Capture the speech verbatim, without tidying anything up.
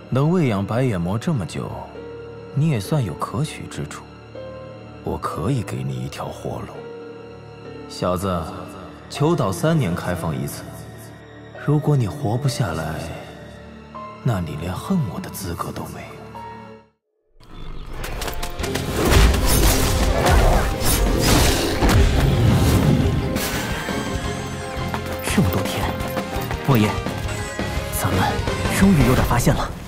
能喂养白眼魔这么久，你也算有可取之处。我可以给你一条活路。小子，求岛三年开放一次，如果你活不下来，那你连恨我的资格都没有。 这么多天，莫言，咱们终于有点发现了。